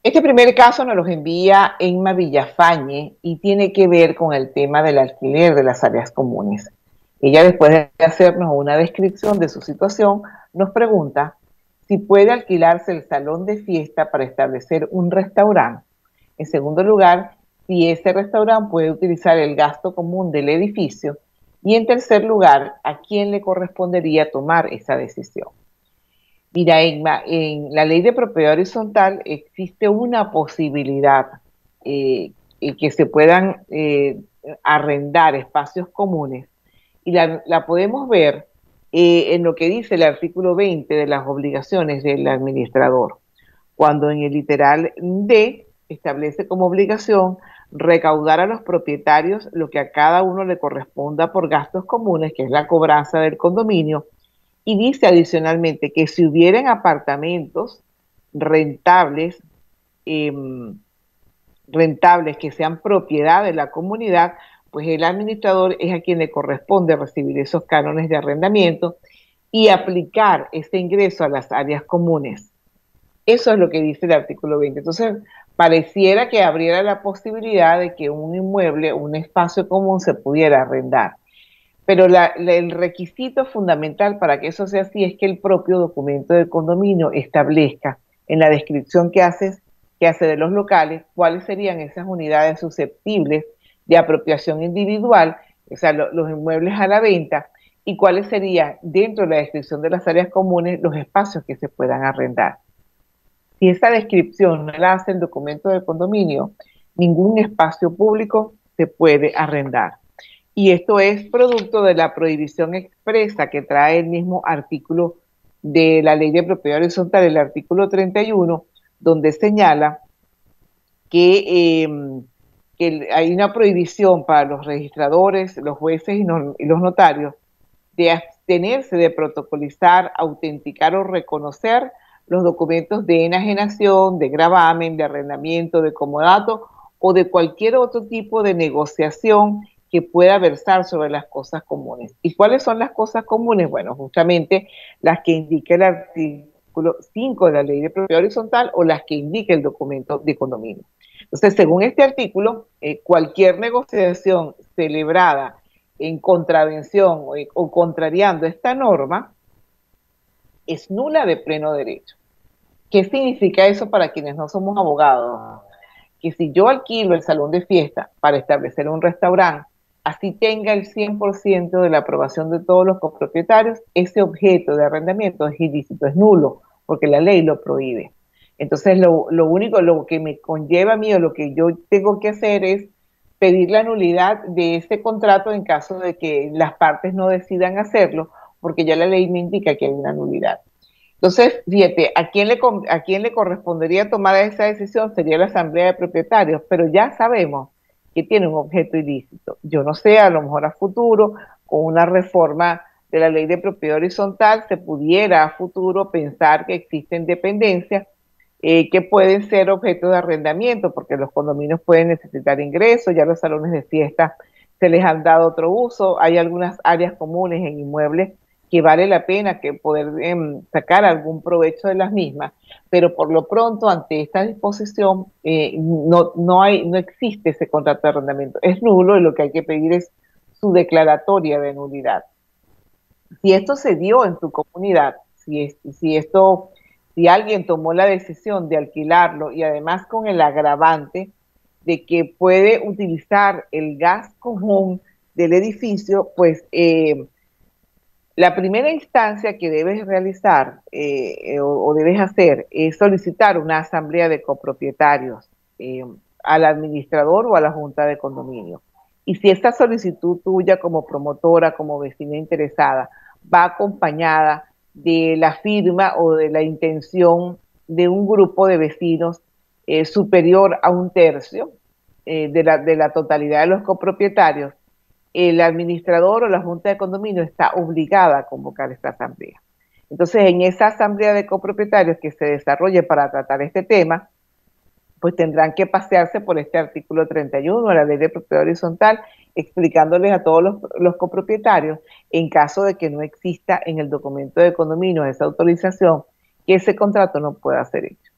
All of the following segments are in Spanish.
Este primer caso nos los envía Emma Villafañe y tiene que ver con el tema del alquiler de las áreas comunes. Ella, después de hacernos una descripción de su situación, nos pregunta si puede alquilarse el salón de fiesta para establecer un restaurante. En segundo lugar, si ese restaurante puede utilizar el gasto común del edificio. Y en tercer lugar, a quién le correspondería tomar esa decisión. Mira, en la ley de propiedad horizontal existe una posibilidad que se puedan arrendar espacios comunes y la podemos ver en lo que dice el artículo 20 de las obligaciones del administrador, cuando en el literal D establece como obligación recaudar a los propietarios lo que a cada uno le corresponda por gastos comunes, que es la cobranza del condominio, y dice adicionalmente que si hubieran apartamentos rentables, eh, rentables que sean propiedad de la comunidad, pues el administrador es a quien le corresponde recibir esos cánones de arrendamiento y aplicar ese ingreso a las áreas comunes. Eso es lo que dice el artículo 20. Entonces, pareciera que abriera la posibilidad de que un inmueble, un espacio común se pudiera arrendar. Pero el requisito fundamental para que eso sea así es que el propio documento de condominio establezca en la descripción que hace de los locales cuáles serían esas unidades susceptibles de apropiación individual, o sea, los inmuebles a la venta, y cuáles serían, dentro de la descripción de las áreas comunes, los espacios que se puedan arrendar. Si esa descripción no la hace el documento del condominio, ningún espacio público se puede arrendar. Y esto es producto de la prohibición expresa que trae el mismo artículo de la Ley de Propiedad Horizontal, el artículo 31, donde señala que, que hay una prohibición para los registradores, los jueces y los notarios de abstenerse de protocolizar, autenticar o reconocer los documentos de enajenación, de gravamen, de arrendamiento, de comodato o de cualquier otro tipo de negociación que pueda versar sobre las cosas comunes. ¿Y cuáles son las cosas comunes? Bueno, justamente las que indica el artículo 5 de la Ley de Propiedad Horizontal o las que indica el documento de condominio. Entonces, según este artículo, cualquier negociación celebrada en contravención o contrariando esta norma es nula de pleno derecho. ¿Qué significa eso para quienes no somos abogados? Que si yo alquilo el salón de fiesta para establecer un restaurante, así tenga el 100% de la aprobación de todos los copropietarios, ese objeto de arrendamiento es ilícito, es nulo, porque la ley lo prohíbe. Entonces, lo único, lo que me conlleva a mí o lo que yo tengo que hacer es pedir la nulidad de ese contrato en caso de que las partes no decidan hacerlo, porque ya la ley me indica que hay una nulidad. Entonces, fíjate, ¿a quién le correspondería tomar esa decisión? Sería la asamblea de propietarios, pero ya sabemos que tiene un objeto ilícito. Yo no sé, a lo mejor a futuro, con una reforma de la ley de propiedad horizontal, se pudiera a futuro pensar que existen dependencias que pueden ser objeto de arrendamiento, porque los condominios pueden necesitar ingresos, ya los salones de fiesta se les han dado otro uso, hay algunas áreas comunes en inmuebles que vale la pena que poder sacar algún provecho de las mismas, pero por lo pronto ante esta disposición no existe ese contrato de arrendamiento, es nulo y lo que hay que pedir es su declaratoria de nulidad. Si esto se dio en tu comunidad, si alguien tomó la decisión de alquilarlo y además con el agravante de que puede utilizar el gas común del edificio, pues la primera instancia que debes realizar o debes hacer es solicitar una asamblea de copropietarios al administrador o a la junta de condominio. Y si esta solicitud tuya como promotora, como vecina interesada, va acompañada de la firma o de la intención de un grupo de vecinos superior a un tercio de la totalidad de los copropietarios, el administrador o la junta de condominio está obligada a convocar esta asamblea. Entonces, en esa asamblea de copropietarios que se desarrolle para tratar este tema, pues tendrán que pasearse por este artículo 31 de la Ley de Propiedad Horizontal, explicándoles a todos los copropietarios, en caso de que no exista en el documento de condominio esa autorización, que ese contrato no pueda ser hecho.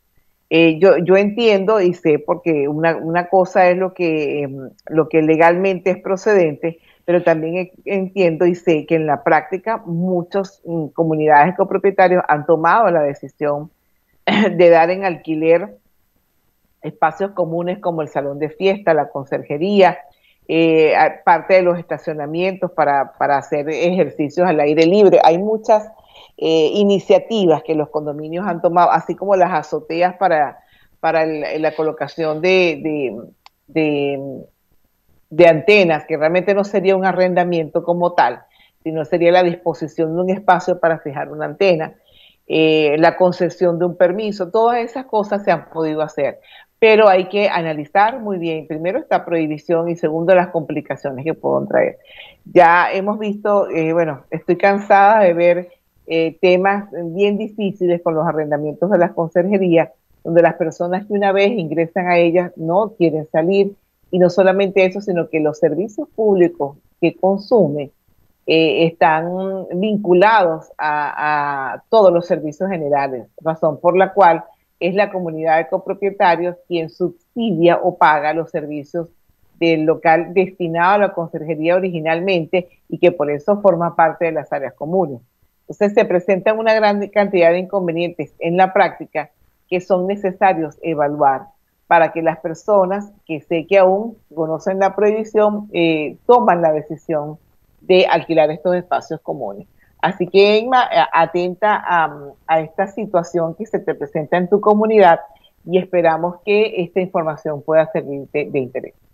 Yo entiendo y sé, porque una cosa es lo que legalmente es procedente, pero también entiendo y sé que en la práctica muchas comunidades copropietarios han tomado la decisión de dar en alquiler espacios comunes como el salón de fiesta, la conserjería, parte de los estacionamientos para hacer ejercicios al aire libre. Hay muchas iniciativas que los condominios han tomado, así como las azoteas para la colocación de, de antenas, que realmente no sería un arrendamiento como tal, sino sería la disposición de un espacio para fijar una antena, la concesión de un permiso, todas esas cosas se han podido hacer, pero hay que analizar muy bien, primero esta prohibición y segundo las complicaciones que pueden traer. Ya hemos visto, bueno, estoy cansada de ver temas bien difíciles con los arrendamientos de las conserjerías, donde las personas que una vez ingresan a ellas no quieren salir, y no solamente eso, sino que los servicios públicos que consumen están vinculados a todos los servicios generales, razón por la cual es la comunidad de copropietarios quien subsidia o paga los servicios del local destinado a la conserjería originalmente y que por eso forma parte de las áreas comunes. Entonces se presentan una gran cantidad de inconvenientes en la práctica que son necesarios evaluar para que las personas que sé que aún conocen la prohibición toman la decisión de alquilar estos espacios comunes. Así que, Emma, atenta a esta situación que se te presenta en tu comunidad y esperamos que esta información pueda servirte de interés.